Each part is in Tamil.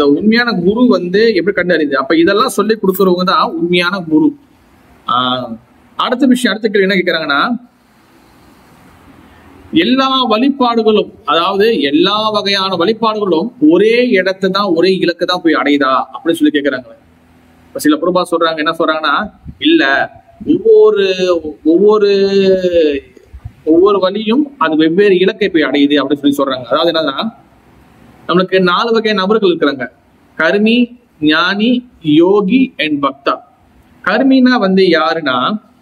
அந்த உண்மையான குரு வந்து எப்படி கண்டறியுது? அப்ப இதெல்லாம் சொல்லி கொடுக்கறவங்க தான் உண்மையான குரு. அடுத்த விஷயம், அடுத்த கேள்வி என்ன கேட்கிறாங்கன்னா, எல்லா வழிபாடுகளும், அதாவது எல்லா வகையான வழிபாடுகளும் ஒரே இடத்தை தான், ஒரே இலக்கு தான் போய் அடையுதா அப்படின்னு சொல்லி கேட்கிறாங்க. இப்ப சில பிரபா சொல்றாங்க, என்ன சொல்றாங்கன்னா, இல்ல, ஒவ்வொரு ஒவ்வொரு ஒவ்வொரு வழியும் அது வெவ்வேறு இலக்கை போய் அடையுது அப்படின்னு சொல்லி சொல்றாங்க. அதாவது என்னன்னா, நம்மளுக்கு 4 வகை நபர்கள் இருக்கிறாங்க: கர்மி, ஞானி, யோகி அண்ட் பக்தா. கர்மினா வந்து யாருன்னா,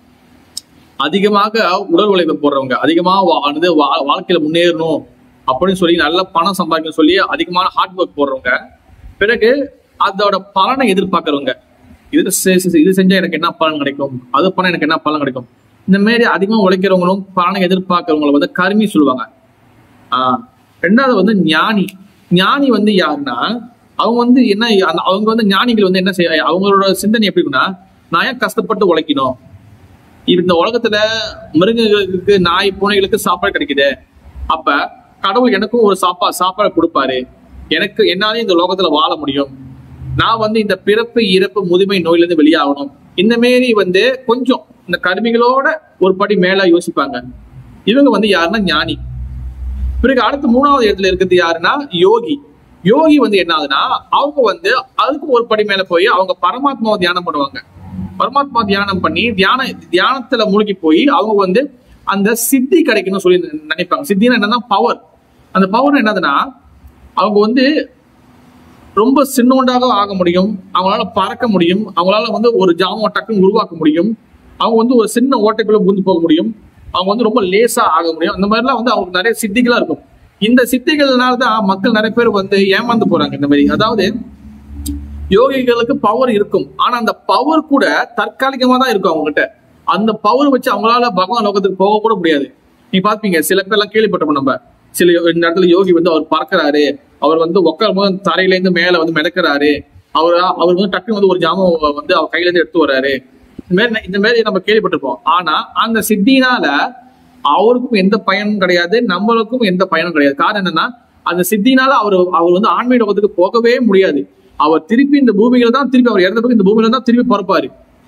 அதிகமாக உடல் உழைப்பு போடுறவங்க, அதிகமா வாழ்க்கையில முன்னேறணும் அப்படின்னு சொல்லி நல்ல பணம் சம்பாதிக்கணும் சொல்லி அதிகமான ஹார்ட் ஒர்க் போடுறவங்க. பிறகு அதோட பலனை எதிர்பார்க்கறவங்க. இது செஞ்சா எனக்கு என்ன பலன் கிடைக்கும், அது பண்ண எனக்கு என்ன பலன் கிடைக்கும், இந்த மாதிரி அதிகமா உழைக்கிறவங்களும் பலனை எதிர்பார்க்கறவங்களை வந்து கர்மி சொல்லுவாங்க. ரெண்டாவது வந்து ஞானி. ஞானி வந்து யாருன்னா, அவங்க வந்து என்ன, அவங்க வந்து ஞானிகள் வந்து என்ன செய்ய, அவங்களோட சிந்தனை எப்படி இருக்குன்னா, நான் ஏன் கஷ்டப்பட்டு உழைக்கணும், இந்த உலகத்துல மிருகங்களுக்கு, நாய், பூனைகளுக்கு சாப்பாடு கிடைக்குது, அப்ப கடவுள் எனக்கும் ஒரு சாப்பாடு கொடுப்பாரு, எனக்கு என்னாலே இந்த உலகத்துல வாழ முடியும், நான் வந்து இந்த பிறப்பு, இறப்பு, முதுமை நோயில இருந்து வெளியாகணும். இந்த மாரி வந்து கொஞ்சம் இந்த கர்மிகளோட ஒரு படி மேல யோசிப்பாங்க. இவங்க வந்து யாருன்னா ஞானி. பிறகு அடுத்து 3வது இடத்துல இருக்கிறது யாருன்னா யோகி. யோகி வந்து என்ன ஆகுதுன்னா, அவங்க வந்து அதுக்கு ஒரு படி மேல போய் அவங்க பரமாத்மாவை தியானம் பண்ணுவாங்க. பரமாத்மா தியானம் பண்ணி தியானத்துல மூழ்கி போய் அவங்க வந்து அந்த சித்தி கிடைக்கணும்னு சொல்லி நினைப்பாங்க. சித்தினா என்னன்னா பவர். அந்த பவர் என்னதுன்னா, அவங்க வந்து ரொம்ப சின்னோண்டாக ஆக முடியும், அவங்களால பறக்க முடியும், அவங்களால வந்து ஒரு ஜாமம் டக்குன்னு உருவாக்க முடியும், அவங்க வந்து ஒரு சின்ன ஓட்டைக்குள்ள புகுந்து போக முடியும், அவங்க வந்து ரொம்ப லேசா ஆக முடியும். அந்த மாதிரிலாம் வந்து அவங்களுக்கு நிறைய சித்திகளா இருக்கும். இந்த சித்திகள்னாலதான் மக்கள் நிறைய பேர் வந்து ஏமாந்து போறாங்க. இந்த மாதிரி, அதாவது யோகிகளுக்கு பவர் இருக்கும், ஆனா அந்த பவர் கூட தற்காலிகமா தான் இருக்கும் அவங்க கிட்ட. அந்த பவர் வச்சு அவங்களால பகவான் லோகத்துக்கு போக கூட முடியாது. நீ பாப்பீங்க, சில பேர்லாம் கேள்விப்பட்டோம் நம்ம, சில இந்த இடத்துல யோகி வந்து அவர் பறக்கிறாரு, அவர் வந்து உட்காரும் போது தரையில இருந்து மேல வந்து மிதக்கிறாரு, அவர் வந்து டக்குனு வந்து ஒரு ஜாமம் வந்து அவர் கையில இருந்து எடுத்து வர்றாரு, இந்த மாதிரி நம்ம கேள்விப்பட்டிருப்போம். ஆனா அந்த சித்தினால அவருக்கும் எந்த பயனும் கிடையாது, நம்மளுக்கும் எந்த பயனும் கிடையாது. காரணம் என்னன்னா, அந்த சித்தினால அவர் வந்து ஆன்மீக லோகத்துக்கு போகவே முடியாது. அவர் திருப்பி இந்த பூமியில தான், திருப்பி அவர் இறந்த பிறகு இந்த பூமியில தான் திருப்பி பிறப்பாரு.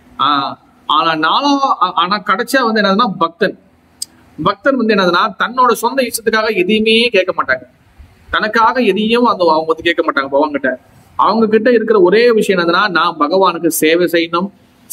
ஆனா கடைசியா வந்து என்னதுன்னா பக்தன் வந்து என்னதுன்னா, தன்னோட சொந்த இஷ்டத்துக்காக எதையுமே கேட்க மாட்டாங்க, தனக்காக எதையும் அவங்க வந்து கேட்க மாட்டாங்க பகவான் கிட்ட. அவங்க கிட்ட இருக்கிற ஒரே விஷயம் என்னதுன்னா, நான் பகவானுக்கு சேவை செய்யணும்.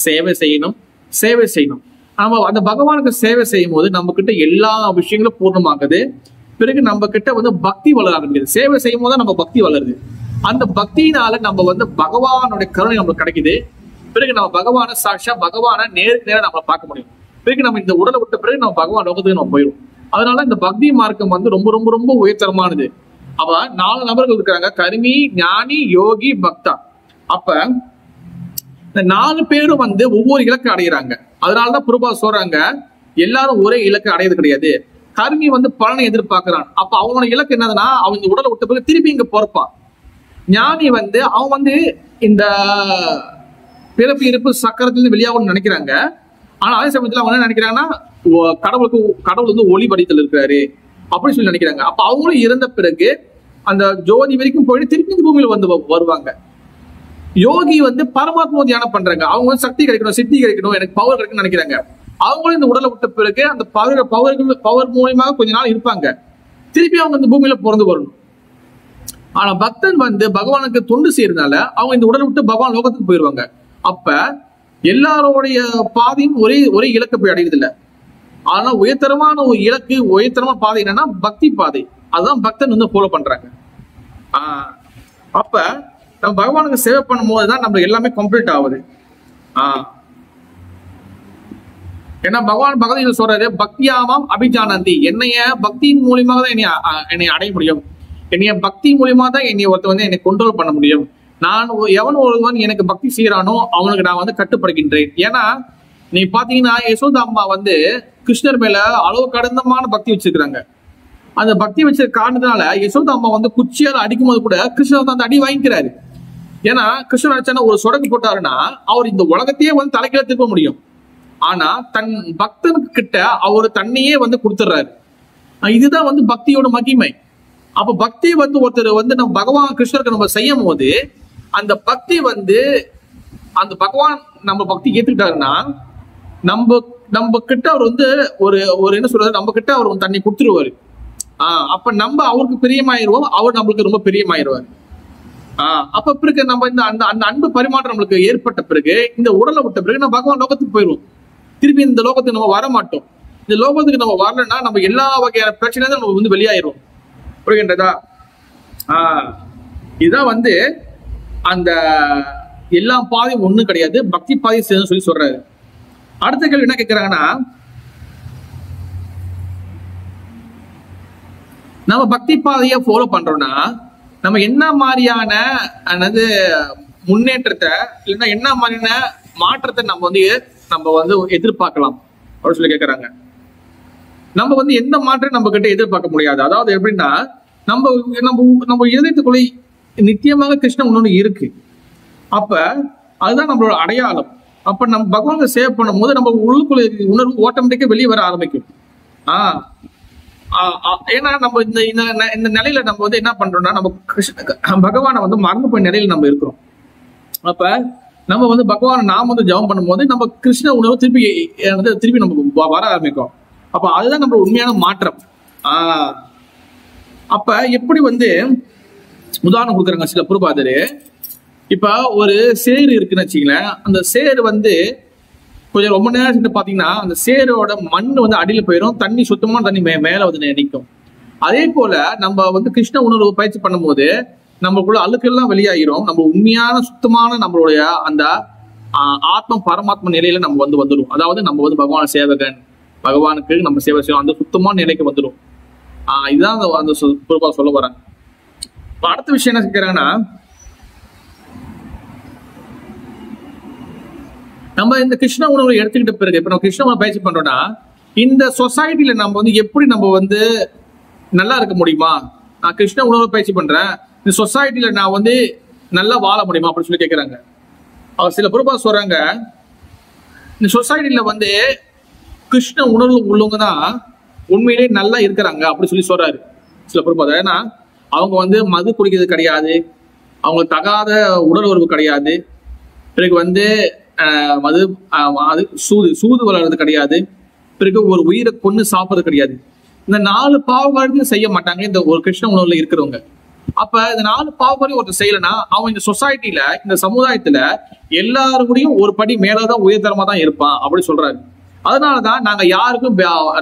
நம்ம அந்த பகவானுக்கு சேவை செய்யும் போது நம்ம கிட்ட எல்லா விஷயங்களும் பூர்ணமாகுது. பிறகு நம்ம கிட்ட வந்து பக்தி வளர ஆரம்பிக்குது. சேவை செய்யும் போது நம்ம பக்தி வளருது. அந்த பக்தியினால நம்ம வந்து பகவானுடைய கருணை நம்மளுக்கு கிடைக்குது. பிறகு நம்ம பகவான சாட்சா பகவான நேருக்கு நேரம் நம்ம பார்க்க முடியும். பிறகு நம்ம இந்த உடலை விட்ட பிறகு நம்ம பகவான் லோகத்துக்கு நம்ம போயிடும். அதனால இந்த பக்தி மார்க்கம் வந்து ரொம்ப ரொம்ப ரொம்ப உயர்தரமானது. அப்ப 4 நபர்கள் இருக்கிறாங்க: கர்மி, ஞானி, யோகி, பக்தா. அப்ப இந்த 4 பேரும் வந்து ஒவ்வொரு இலக்கு அடைகிறாங்க. அதனாலதான் பிரபா சொல்றாங்க, எல்லாரும் ஒரே இலக்கு அடையது கிடையாது. கர்மி வந்து பலனை எதிர்பார்க்கிறான். அப்ப அவனோட இலக்கு என்னதுன்னா, அவன் இந்த உடலை விட்ட பிறகு திருப்பி இங்க பொறுப்பான். ஞானி வந்து அவன் வந்து இந்த பிறப்பு இருப்பு சக்கரத்திலிருந்து வெளியாகணும்னு நினைக்கிறாங்க. ஆனா அதே சமயத்துல அவங்க என்ன நினைக்கிறாங்கன்னா, கடவுள் வந்து ஒளி வடித்தல் இருக்கிறாரு அப்படின்னு சொல்லி நினைக்கிறாங்க. அப்ப அவங்களும் இறந்த பிறகு அந்த ஜோதி வரைக்கும் போயிட்டு திருப்பி இந்த பூமியில வந்து வருவாங்க. யோகி வந்து பரமாத்மா தியானம் பண்றாங்க. அவங்க வந்து சக்தி கிடைக்கணும், சித்தி கிடைக்கணும், எனக்கு பவர் கிடைக்கணும்னு நினைக்கிறாங்க. அவங்களும் இந்த உடலை விட்ட பிறகு அந்த பவர் மூலியமாக கொஞ்ச நாள் இருப்பாங்க, திருப்பி அவங்க இந்த பூமியில பிறந்து வரணும். ஆனா பக்தன் வந்து பகவானுக்கு தொண்டு செய்யறதுனால அவங்க இந்த உடலை விட்டு பகவான் லோகத்துக்கு போயிருவாங்க. அப்ப எல்லாரோடைய பாதையும் ஒரே இலக்கை போய் அடையுது இல்ல. ஆனா உயர்தரமான ஒரு இலக்கு, உயர்தரமான பாதை என்னன்னா பக்தி பாதை. அதுதான் பக்தன் வந்து ஃபாலோ பண்றாங்க. அப்ப நம்ம பகவானுக்கு சேவை பண்ணும் போதுதான் நம்ம எல்லாமே கம்ப்ளீட் ஆகுது. ஏன்னா பகவான் பகவத்கீதை சொல்றாரு, பக்தியாமாம் அபிஜானந்தி, என்னைய பக்தியின் மூலியமாக தான் என்னை அடைய முடியும், என்னைய பக்தி மூலியமா தான் ஒருத்த வந்து என்னை கண்ட்ரோல் பண்ண முடியும். நான் எவன் ஒருவன் எனக்கு பக்தி செய்யறானோ அவனுக்கு நான் வந்து கட்டுப்படுகின்றேன். ஏன்னா நீ பாத்தீங்கன்னா, யசோதா அம்மா வந்து கிருஷ்ணர் மேல அளவு கடந்தமான பக்தி வச்சிருக்காங்க. அந்த பக்தி வச்சிருக்க காரணத்தினால யசோதா அம்மா வந்து குச்சியால அடிக்கும் போது கூட கிருஷ்ணர் வந்து அந்த அடி வாங்கிக்கிறாரு. ஏன்னா கிருஷ்ணர் நினைச்சானா ஒரு சொடக்கு போட்டாருன்னா அவர் இந்த உலகத்தையே வந்து தலைக்கீழ திருப்ப முடியும். ஆனா தன் பக்தனுக்கு கிட்ட அவர் தன்னையே வந்து கொடுத்துடுறாரு. இதுதான் வந்து பக்தியோட மகிமை. அப்ப பக்தி வந்து ஒருத்தர் வந்து நம்ம பகவான் கிருஷ்ணருக்கு நம்ம செய்யும் போது அந்த பக்தி வந்து அந்த பகவான் நம்ம பக்தி ஏத்துக்கிட்டாருன்னா நம்ம கிட்ட அவர் வந்து ஒரு என்ன சொல்றது, நம்ம கிட்ட அவர் தண்ணி கொடுத்துருவாரு. அப்ப நம்ம அவருக்கு பிரியமாயிருவோம், அவர் நம்மளுக்கு ரொம்ப பிரியமாயிருவாரு. அப்ப பிறகு நம்ம இந்த அந்த அன்பு பரிமாற்றம் நம்மளுக்கு ஏற்பட்ட பிறகு இந்த உடலை விட்ட பிறகு நம்ம பகவான் லோகத்துக்கு போயிடுவோம். திருப்பி இந்த லோகத்துக்கு நம்ம வர மாட்டோம். இந்த லோகத்துக்கு நம்ம வரலன்னா நம்ம எல்லா வகையான பிரச்சனையும் நம்ம வந்து வெளியாயிரும். புரிகின்றதா? இதுதான் வந்து அந்த எல்லா பாதையும் ஒண்ணும் கிடையாது, பக்தி பாதை சொல்லி சொல்றாரு. அடுத்த கேள்வி என்ன கேட்கிறாங்கன்னா, நம்ம பக்தி பாதையை ஃபாலோ பண்றோம்னா நம்ம என்ன மாதிரியான முன்னேற்றத்தை இல்லைன்னா என்ன மாதிரியான மாற்றத்தை நம்ம வந்து எதிர்பார்க்கலாம் அப்படின்னு சொல்லி கேட்கறாங்க. நம்ம வந்து எந்த மாற்றம் நம்ம கிட்ட எதிர்பார்க்க முடியாது. அதாவது எப்படின்னா, நம்ம இதயத்துக்குள்ளே நித்தியமாக கிருஷ்ண உணர்வு இருக்கு. அப்ப அதுதான் நம்மளோட அடையாளம். அப்ப நம்ம பகவானை சேவ் பண்ணும் போது நம்ம உள்ளுக்குள்ள உணர்வு ஆட்டோமேட்டிக்கா வெளியே வர ஆரம்பிக்கும். ஏன்னா நம்ம இந்த நிலையில நம்ம வந்து என்ன பண்றோம்னா, நம்ம பகவானை வந்து மறந்து போய் நிலையில நம்ம இருக்கிறோம். அப்ப நம்ம வந்து பகவானை நாம வந்து ஜெபம் பண்ணும்போது நம்ம கிருஷ்ண உணர்வு திருப்பி நம்ம வர ஆரம்பிக்கும். அப்ப அதுதான் நம்ம உண்மையான மாற்றம். அப்ப எப்படி வந்து உதாரணம் கொடுக்குறாங்க சில பிரபுபாதரு. இப்ப ஒரு சேரு இருக்குன்னு வச்சுங்களேன். அந்த சேரு வந்து கொஞ்சம் ரொம்ப நேரம் பாத்தீங்கன்னா அந்த சேரோட மண் வந்து அடியில போயிடும், தண்ணி சுத்தமான தண்ணி மேல வந்து நிற்கும். அதே போல நம்ம வந்து கிருஷ்ண உணர்வு பயிற்சி பண்ணும் போது நம்மளுக்குள்ள அழுக்கெல்லாம் வெளியாகிரும். நம்ம உண்மையான சுத்தமான நம்மளுடைய அந்த ஆத்ம பரமாத்ம நிலையில நம்ம வந்து வந்துடும். அதாவது நம்ம வந்து பகவான் சேவகன், பகவானுக்கு நம்ம சேவை செய்யணும், அந்த சுத்தமான நிலைக்கு வந்துடும். இதுதான் அந்த பொறுப்பா சொல்ல வராங்க. அடுத்த விஷயம் என்ன கேட்கிறாங்கன்னா, நம்ம இந்த கிருஷ்ண உணர்வை எடுத்துக்கிட்ட பிறகு இப்ப நம்ம கிருஷ்ண உணர்வை பயிற்சி பண்றோம்னா இந்த சொசைட்டில நம்ம வந்து எப்படி நம்ம வந்து நல்லா இருக்க முடியுமா? நான் கிருஷ்ண உணர்வை பயிற்சி பண்றேன், இந்த சொசைட்டில நான் வந்து நல்லா வாழ முடியுமா அப்படின்னு சொல்லி கேட்கிறாங்க. அவர் சில பொறுப்பா சொல்றாங்க, இந்த சொசைட்டில வந்து கிருஷ்ண உணர்வு உள்ளவங்க தான் உண்மையிலேயே நல்லா இருக்கிறாங்க அப்படின்னு சொல்லி சொல்றாரு சில பொறுப்பா. ஏன்னா அவங்க வந்து மது குடிக்கிறது கிடையாது, அவங்களுக்கு தகாத உடல் உறவு கிடையாது, பிறகு வந்து சூது வளர்றது கிடையாது, பிறகு ஒரு உயிரை கொண்டு சாப்பிடுறது கிடையாது. இந்த 4 பாவங்களையும் செய்ய மாட்டாங்க இந்த ஒரு கிருஷ்ண உணர்வுல இருக்கிறவங்க. அப்ப இந்த 4 பாவங்களையும் ஒருத்தர் செய்யலன்னா அவன் இந்த சொசைட்டில இந்த சமுதாயத்துல எல்லாருக்கூடையும் ஒரு படி மேலதான் உயர்தரமா தான் இருப்பான் அப்படி சொல்றாரு. அதனாலதான் நாங்க யாருக்கும்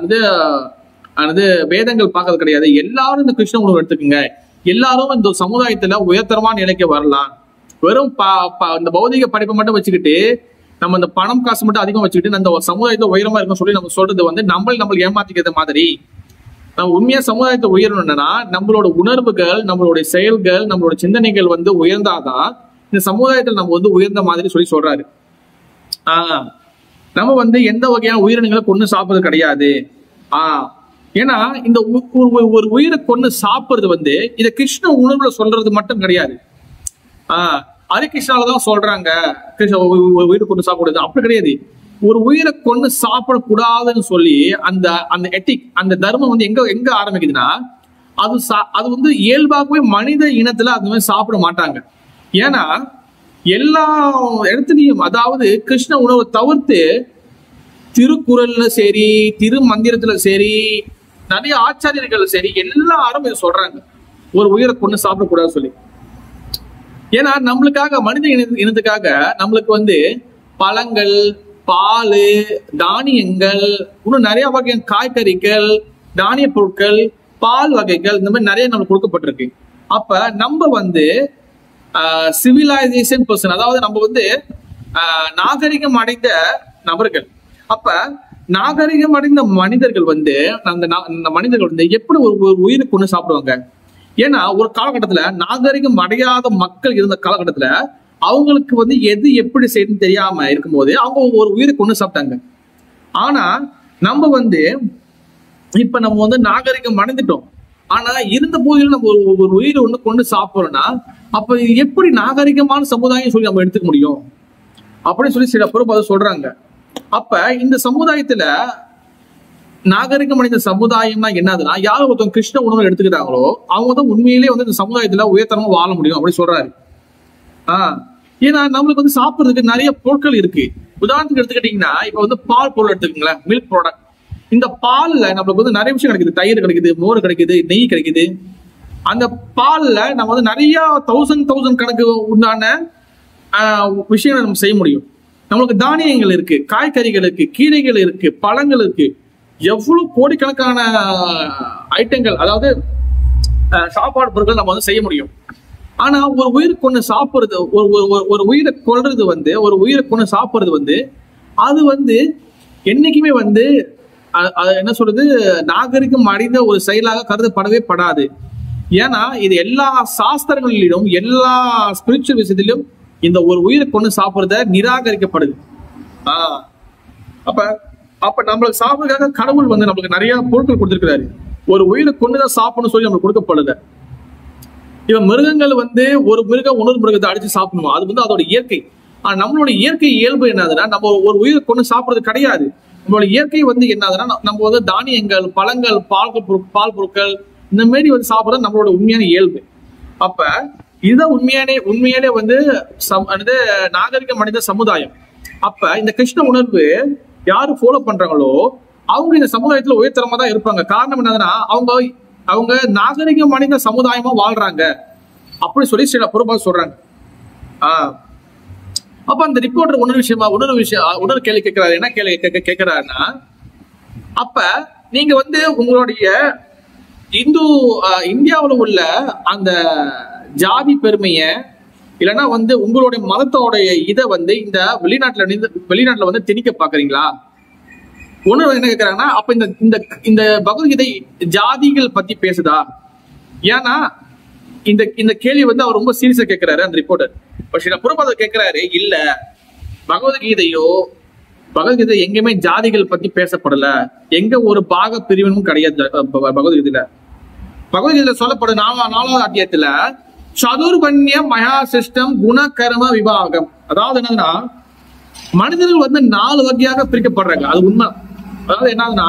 வேதங்கள் பார்க்கறது கிடையாது, எல்லாரும் இந்த கிருஷ்ண உணர்வு எடுத்துக்குங்க, எல்லாரும் இந்த சமுதாயத்துல உயர்தரமான நிலைக்கு வரலாம். வெறும் இந்த பௌதிக படிப்பை மட்டும் வச்சுக்கிட்டு நம்ம இந்த பணம் காசு மட்டும் அதிகம் வச்சுக்கிட்டு அந்த சமுதாயத்தை உயரமா இருக்கும் சொல்லி நம்ம சொல்றது வந்து நம்மளை ஏமாத்திக்கிறது மாதிரி. நம்ம உண்மையா சமுதாயத்தை உயரணும்னா நம்மளோட உணர்வுகள், நம்மளுடைய செயல்கள், நம்மளோட சிந்தனைகள் வந்து உயர்ந்தாதான் இந்த சமுதாயத்தில் நம்ம வந்து உயர்ந்த மாதிரி சொல்லி சொல்றாரு. நம்ம வந்து எந்த வகையான உயிரினங்களை கொண்டு சாப்பிடுறது கிடையாது. ஏன்னா இந்த ஒரு உயிரை கொண்டு சாப்பிடுறது வந்து இத கிருஷ்ண உணர்வுல சொல்றது மட்டும் கிடையாது. ஹரிகிருஷ்ணாலதான் சொல்றாங்க கிருஷ்ண உயிரை கொண்டு சாப்பிடுறது அப்படி கிடையாது. ஒரு உயிரை கொண்டு சாப்பிடக்கூடாதுன்னு சொல்லி அந்த எத்திக், அந்த தர்மம் வந்து எங்க ஆரம்பிக்குதுன்னா அது வந்து இயல்பாகவே மனித இனத்துல அந்த மாதிரி சாப்பிட மாட்டாங்க. ஏன்னா எல்லா இடத்துலையும் அதாவது கிருஷ்ண உணவை தவிர்த்து திருக்குறள்ல சரி, திருமந்திரத்துல சரி, நிறைய ஆச்சாரியர்கள் சரி எல்லாரும் இதை சொல்றாங்க, ஒரு உயிரை கொண்டு சாப்பிடக்கூடாதுன்னு சொல்லி. ஏன்னா நம்மளுக்காக மனித இனத்துக்காக நம்மளுக்கு வந்து பழங்கள், பால், தானியங்கள், இன்னும் நிறைய வகையான காய்கறிகள், தானிய பொருட்கள், பால் வகைகள், இந்த மாதிரி நிறைய நம்மளுக்கு கொடுக்கப்பட்டிருக்கு. அப்ப நம்ம வந்து சிவிலைசேஷன் பர்சன், அதாவது நம்ம வந்து நாகரிகம் அடைந்த நபர்கள். அப்ப நாகரிகம் அடைந்த மனிதர்கள் வந்து அந்த மனிதர்கள் வந்து எப்படி ஒரு உயிரை கொண்டு சாப்பிடுவாங்க? ஏன்னா ஒரு காலகட்டத்துல நாகரிகம் அடையாத மக்கள் இருந்த காலகட்டத்துல அவங்களுக்கு வந்து எது எப்படி செய்யணும்னு தெரியாம இருக்கும்போது அவங்க ஒரு உயிரை கொண்டு சாப்பிட்டாங்க. ஆனா நம்ம வந்து இப்ப நம்ம வந்து நாகரிகம் அடைந்துட்டோம், ஆனா இருந்த போதிலும் நம்ம ஒரு உயிரை ஒண்ணு கொண்டு சாப்பிடுறோம்னா அப்ப எப்படி நாகரிகமான சமுதாயம் சொல்லி நம்ம எடுத்துக்க முடியும் அப்படின்னு சொல்லி சில பொறுப்பு அதை சொல்றாங்க. அப்ப இந்த சமுதாயத்துல நாகரிக மனித சமுதாயம்னா என்னதுன்னா, யாரும் ஒருத்தவங்க கிருஷ்ண உணவு எடுத்துக்கிறாங்களோ அவங்க தான் உண்மையிலேயே வந்து இந்த சமுதாயத்துல உயர்தரமா வாழ முடியும் அப்படி சொல்றாரு. ஏன்னா நம்மளுக்கு வந்து சாப்பிடுறதுக்கு நிறைய பொருட்கள் இருக்கு. உதாரணத்துக்கு எடுத்துக்கிட்டீங்கன்னா, இப்ப வந்து பால் பொருள் எடுத்துக்கீங்களேன், மில்க் ப்ராடக்ட். இந்த பால்ல நம்மளுக்கு வந்து நிறைய விஷயம் கிடைக்குது. தயிர் கிடைக்குது, மோர் கிடைக்குது, நெய் கிடைக்குது. அந்த பால்ல நம்ம வந்து நிறைய தௌசண்ட் கணக்கு உண்டான விஷயங்களை நம்ம செய்ய முடியும். நம்மளுக்கு தானியங்கள் இருக்கு, காய்கறிகள் இருக்கு, கீரைகள் இருக்கு, பழங்கள் இருக்கு, எவ்வளவு கோடிக்கணக்கான ஐட்டங்கள், அதாவது சாப்பாடு பொருட்கள் நம்ம வந்து செய்ய முடியும். ஆனா ஒரு உயிருக்கு ஒண்ணு சாப்பிடுறது, ஒரு உயிரை கொல்றது வந்து, ஒரு உயிருக்கு ஒண்ணு சாப்பிடுறது வந்து, அது வந்து என்னைக்குமே வந்து என்ன சொல்றது, நாகரிகம் அடைந்த ஒரு செயலாக கருதப்படவே படாது. ஏன்னா இது எல்லா சாஸ்திரங்களிலும், எல்லா ஸ்பிரிச்சுவல் விஷயத்திலும் இந்த ஒரு உயிரை கொண்டு சாப்பிடுறத நிராகரிக்கப்படுது. அப்ப அப்ப நம்மளுக்கு சாப்பிடுறதுக்காக கடவுள் வந்து நம்மளுக்கு நிறைய பொருட்கள் கொடுத்திருக்கிறாரு. ஒரு உயிரை கொண்டுதான் சாப்பிடணும்னு சொல்லி நம்மளுக்கு கொடுக்கப்படுது. இவன் மிருகங்கள் வந்து ஒரு மிருகம் இன்னொரு மிருகத்தை அடிச்சு சாப்பிடணும், அது வந்து அதோட இயற்கை. ஆனா நம்மளோட இயற்கை இயல்பு என்னதுன்னா, நம்ம ஒரு உயிரை கொண்டு சாப்பிடுறது கிடையாது. நம்மளோட இயற்கை வந்து என்னதுன்னா, நம்ம வந்து தானியங்கள், பழங்கள், பால் பொருட்கள் இந்த மாதிரி வந்து சாப்பிடுறது நம்மளோட உண்மையான இயல்பு. அப்ப இதுதான் உண்மையாலே வந்து நாகரிக மனித சமுதாயம். அப்ப இந்த கிருஷ்ண உணர்வு யாரு ஃபாலோ பண்றாங்களோ அவங்க இந்த சமுதாயத்துல உயர்தரமா தான் இருப்பாங்க. காரணம் என்னதுன்னா, அவங்க நாகரிக மனித சமுதாயமா வாழ்றாங்க அப்படி சொல்லி சில பொறுப்பா சொல்றாங்க. அப்ப அந்த ரிப்போர்ட்டர் இன்னொரு கேள்வி கேட்கிறாரு. என்ன கேள்வி கேட்கிறாருன்னா, அப்ப நீங்க வந்து உங்களுடைய இந்தியாவில் உள்ள அந்த ஜாதி பெருமைய இல்லைன்னா வந்து உங்களுடைய மதத்தோடைய இதை வந்து இந்த வெளிநாட்டுல வந்து திணிக்க பாக்குறீங்களா? ஒண்ணு என்ன கேட்கிறாங்கன்னா, அப்ப இந்த பகவத்கீதை ஜாதிகள் பத்தி பேசுதா? ஏன்னா இந்த கேள்வி வந்து அவர் ரொம்ப சீரியஸா கேட்கிறாரு அந்த ரிப்போர்ட்டர். புறப்பாத கேட்கிறாரு, இல்ல பகவத்கீதை எங்கேயுமே ஜாதிகள் பத்தி பேசப்படல, எங்க ஒரு பாக பிரிவினும் கிடையாது. பகவத்கீதையில சொல்லப்படும் 4வது அத்தியாயத்துல சதுர்பன்ய மகாசிஷ்டம் குண கர்ம விபாகம், அதாவது என்னன்னா மனிதர்கள் வந்து 4 வகையாக பிரிக்கப்படுறாங்க. அது உண்மை. அதாவது என்னதுன்னா,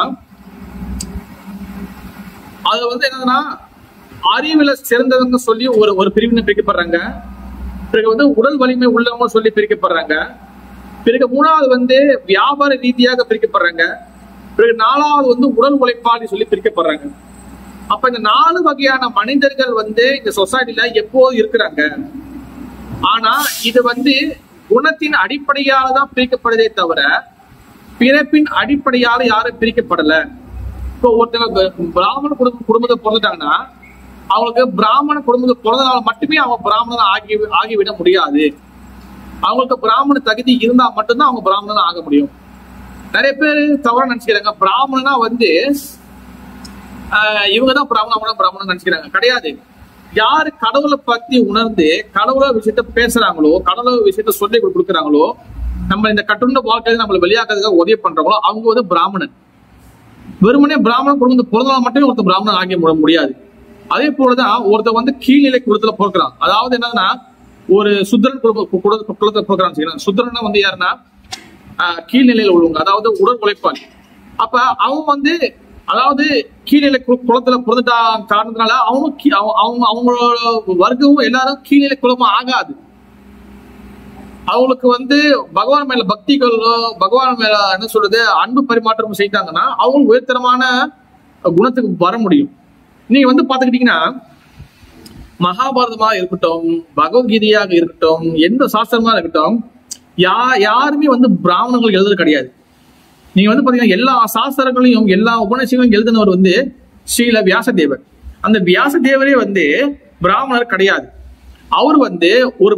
அது வந்து என்னதுன்னா அறிவுல சிறந்தவங்க சொல்லி ஒரு பிரிவினை பிரிக்கப்படுறாங்க. பிறகு வந்து உடல் வலிமை உள்ளவங்க சொல்லி பிரிக்கப்படுறாங்க. பிறகு 3வது வந்து வியாபார ரீதியாக பிரிக்கப்படுறாங்க. பிறகு 4வது வந்து உடல் உழைப்பாளி சொல்லி பிரிக்கப்படுறாங்க. அப்ப இந்த 4 வகையான மனிதர்கள் வந்து இந்த சொசைட்டில எப்போது இருக்கிறாங்க. ஆனா இது வந்து குணத்தின் அடிப்படையால தான் பிரிக்கப்படுதே தவிர பிறப்பின் அடிப்படையால யாரும் பிரிக்கப்படல. இப்போ ஒருத்தவங்க பிராமண குடும்பத்தை பிறந்துட்டாங்கன்னா அவங்களுக்கு பிராமண குடும்பத்தை பிறந்தனால மட்டுமே அவங்க பிராமணன் ஆகிவிட முடியாது. அவங்களுக்கு பிராமண தகுதி இருந்தா மட்டும்தான் அவங்க பிராமணன் ஆக முடியும். நிறைய பேர் தவறா நினைச்சுக்கிறாங்க, பிராமணனா வந்து இவங்கதான் பிராமணன் நினைச்சுக்கிறாங்க. கிடையாது. யாரு கடவுளை பத்தி உணர்ந்து கடவுள விஷயத்த பேசுறாங்களோ, கடவுள விஷயத்த சொல்லி கொடுக்குறாங்களோ, நம்ம இந்த கட்டுண்ட வாழ்க்கையில நம்மளை வெளியாக்குறதுக்காக உதவி பண்றாங்களோ அவங்க வந்து பிராமணன். வெறுமனே பிராமண குடும்பத்தை பிறந்தனால மட்டுமே ஒருத்தர் பிராமணன் ஆகிய முடியாது. அதே போலதான் ஒருத்தர் வந்து கீழ்நிலை குலத்துல பிறக்கிறான். அதாவது என்னன்னா, ஒரு சுத்திரன் குலத்துல பிறக்கிறான். சுத்திரன் வந்து யாருன்னா கீழ்நிலையில உள்ளவங்க, அதாவது உடல் உழைப்பாளி. அப்ப அவன் வந்து அதாவது கீழ்நிலை குலத்துல பிறந்துட்டா காரணத்தினால அவங்களோட வர்க்கமும் எல்லாரும் கீழ்நிலை குலமும் ஆகாது. அவங்களுக்கு வந்து பகவான் மேல பக்திகளோ, பகவான் மேல என்ன சொல்றது அன்பு பரிமாற்றம் செய்தாங்கன்னா அவங்க உயர்தரமான குணத்துக்கு வர முடியும். நீங்க வந்து பாத்துக்கிட்டீங்கன்னா, மகாபாரதமா இருக்கட்டும், பகவத்கீதையாக இருக்கட்டும், எந்த சாஸ்திரமா இருக்கட்டும், யாருமே வந்து பிராமணர்கள் எழுதுறது கிடையாது. நீங்க வந்து பாத்தீங்கன்னா எல்லா சாஸ்திரங்களையும் எல்லா உபநிஷங்களையும் எழுதினவர் வந்து ஸ்ரீல வியாசதேவர். அந்த வியாசதேவரே வந்து பிராமணர் கிடையாது. அவர் வந்து ஒரு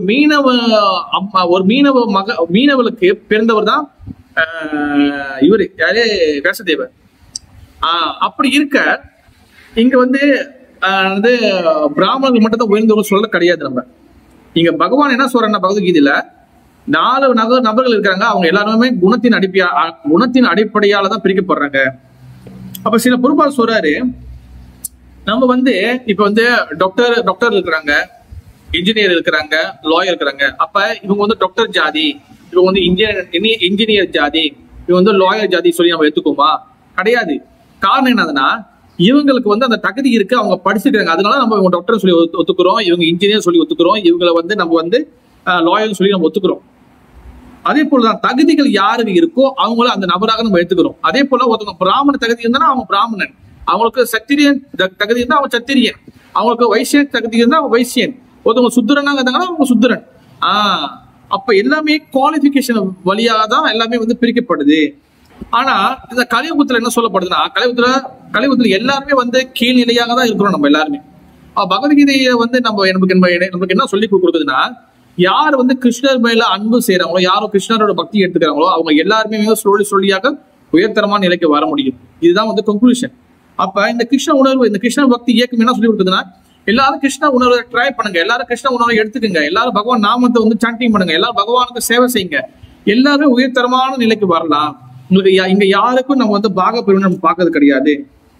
மீனவளுக்கு பிறந்தவர் தான் இவரு யாரே வியாசதேவர். அப்படி இருக்க இங்க வந்து பிராமணர்கள் மட்டும் தான் உயர்ந்தவர்கள் சொல்ல கிடையாது. நம்ம இங்க பகவான் என்ன சொல்றேன்னா, பகவத்கீதையில 4 நபர்கள் இருக்காங்க. அவங்க எல்லாருமே குணத்தின் அடிப்படையால தான் பிரிக்கப்படுறாங்க. அப்ப சில பொறுப்பாளர் சொல்றாரு, நம்ம வந்து இப்ப வந்து டாக்டர் இருக்கிறாங்க, இன்ஜினியர் இருக்கிறாங்க, லாயர் இருக்கிறாங்க. அப்ப இவங்க வந்து டாக்டர் ஜாதி, இவங்க வந்து இன்ஜினியர் ஜாதி, இவங்க வந்து லாயர் ஜாதி சொல்லி நம்ம எடுத்துக்கோமா? கிடையாது. காரணம் என்னதுன்னா இவங்களுக்கு வந்து அந்த தகுதி இருக்கு, அவங்க படிச்சிருக்காங்க. அதனால நம்ம இவங்க டாக்டர் சொல்லி ஒத்துக்கிறோம், இவங்க இன்ஜினியர் சொல்லி ஒத்துக்கிறோம், இவங்களை வந்து நம்ம வந்து லாயர் சொல்லி நம்ம ஒத்துக்கிறோம். அதே போலதான் தகுதிகள் யாருக்கு இருக்கோ அவங்கள அந்த நபராக நம்ம எடுத்துக்கிறோம். அதே போல ஒருத்தவங்க பிராமண தகுதி இருந்தா அவங்க பிராமணன், அவங்களுக்கு சத்திரியன் தகுதி இருந்தா அவன் சத்திரியன், அவங்களுக்கு வைசியன் தகுதி இருந்தா அவங்க வைசியன், ஒருத்தவங்க சுத்திரனாக இருந்தாங்கன்னா அவங்க சுத்திரன். அப்ப எல்லாமே குவாலிபிகேஷன் வழியாக தான் எல்லாமே வந்து பிரிக்கப்படுது. ஆனா இந்த கலியுகத்துல என்ன சொல்லப்படுதுன்னா, கலியுகத்துல எல்லாருமே வந்து கீழ்நிலையாக தான் இருக்கிறோம் நம்ம எல்லாருமே. பகவத்கீதையை வந்து நமக்கு என்ன சொல்லி கொடுக்குதுன்னா, யார் வந்து கிருஷ்ணர் மேல அன்பு செய்யறாங்களோ, யாரும் கிருஷ்ணரோட பக்தி எடுத்துக்கிறாங்களோ அவங்க எல்லாருமே சொல்லியாக உயர்தரமான நிலைக்கு வர முடியும். இதுதான் வந்து கன்க்ளூஷன். அப்ப இந்த கிருஷ்ண உணர்வு, இந்த கிருஷ்ண பக்தி இயக்கம் என்ன சொல்லி கொடுக்குதுன்னா, எல்லாரும் கிருஷ்ண உணர்வை ட்ரை பண்ணுங்க, எல்லாரும் கிருஷ்ண உணர்வை எடுத்துக்கங்க, எல்லாரும் பகவான் நாமத்தை வந்து சாண்டிங் பண்ணுங்க, எல்லாரும் பகவானுக்கு சேவை செய்யுங்க, எல்லாருமே உயர்தரமான நிலைக்கு வரலாம். உங்களுக்கு இங்க யாருக்கும் நம்ம வந்து பாக பிரிவினை நம்ம பார்க்கறது கிடையாது.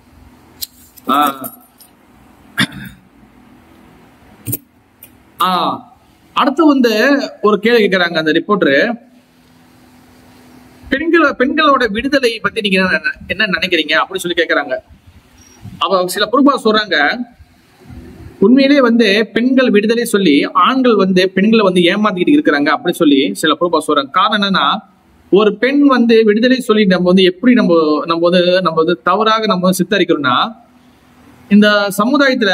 அடுத்து வந்து ஒரு கேள்வி கேட்கிறாங்க அந்த ரிப்போர்ட்டரு, பெண்களோட விடுதலை பத்தி நீங்க என்ன நினைக்கிறீங்க அப்படின்னு சொல்லி கேட்கறாங்க. அப்ப சில பொறுப்பா சொல்றாங்க, உண்மையிலேயே வந்து பெண்கள் விடுதலை சொல்லி ஆண்கள் வந்து பெண்களை வந்து ஏமாத்திக்கிட்டு இருக்கிறாங்க அப்படின்னு சொல்லி சில பொறுப்பா சொல்றாங்க. காரணம் என்னன்னா, ஒரு பெண் வந்து விடுதலை சொல்லி நம்ம வந்து எப்படி நம்ம வந்து தவறாக நம்ம வந்து சித்தரிக்கிறோம்னா, இந்த சமுதாயத்துல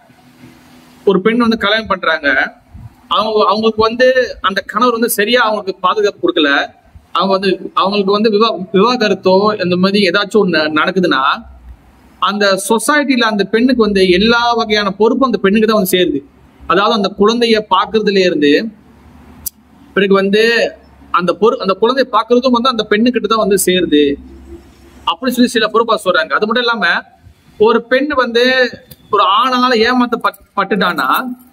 ஒரு பெண் வந்து கல்யாணம் பண்றாங்க, அவங்களுக்கு வந்து அந்த கணவர் வந்து சரியா அவங்களுக்கு பாதுகாப்பு கொடுக்கல, அவங்களுக்கு வந்து விவாகரத்தோ இந்த மாதிரி ஏதாச்சும் ஒண்ணு நடக்குதுன்னா, அந்த சொசைட்டில அந்த பெண்ணுக்கு வந்து எல்லா வகையான பொறுப்பும் அந்த பெண்ணுக்கு தான் வந்து சேருது. அதாவது அந்த குழந்தைய பாக்குறதுல இருந்து பிறகு வந்து அந்த குழந்தைய பாக்குறதும் வந்து அந்த பெண்ணுக்கிட்ட தான் வந்து சேருது அப்படின்னு சொல்லி சில பொறுப்பா சொல்றாங்க. அது மட்டும் இல்லாம ஒரு பெண் வந்து ஒரு ஆணால ஏமாத்தப்பட்டுட்டானா